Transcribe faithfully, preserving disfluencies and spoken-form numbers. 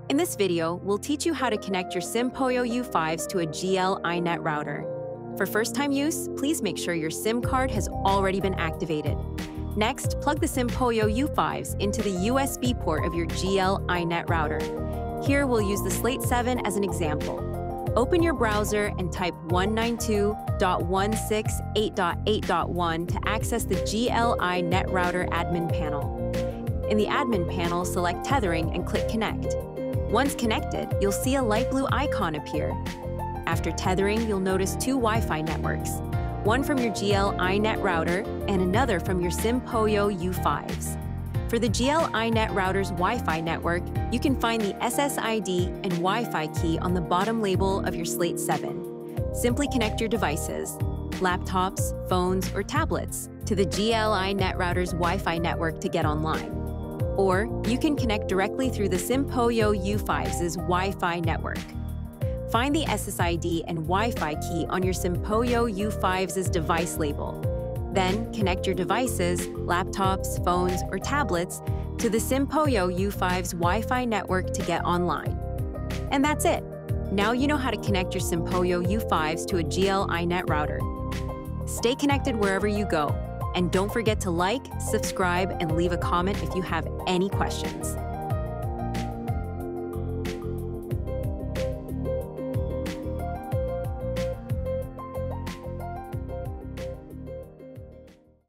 In this video, we'll teach you how to connect your SIMPoYo u Fis to a G L.iNet router. For first-time use, please make sure your SIM card has already been activated. Next, plug the SIMPoYo u Fis into the U S B port of your G L.iNet router. Here, we'll use the Slate seven as an example. Open your browser and type one ninety-two dot one sixty-eight dot eight dot one to access the GLiNet router admin panel. In the admin panel, select Tethering and click Connect. Once connected, you'll see a light blue icon appear. After tethering, you'll notice two Wi-Fi networks, one from your GLiNet router and another from your SIMPoYo u Fis. For the GLiNet router's Wi-Fi network, you can find the S S I D and Wi-Fi key on the bottom label of your Slate seven. Simply connect your devices, laptops, phones, or tablets, to the GLiNet router's Wi-Fi network to get online. Or you can connect directly through the SIMPoYo u Fis' Wi-Fi network. Find the S S I D and Wi-Fi key on your SIMPoYo u Fis' device label. Then connect your devices, laptops, phones, or tablets to the SIMPoYo u Fis' Wi-Fi network to get online. And that's it. Now you know how to connect your SIMPoYo u Fis to a GLiNet router. Stay connected wherever you go. And don't forget to like, subscribe, and leave a comment if you have any questions.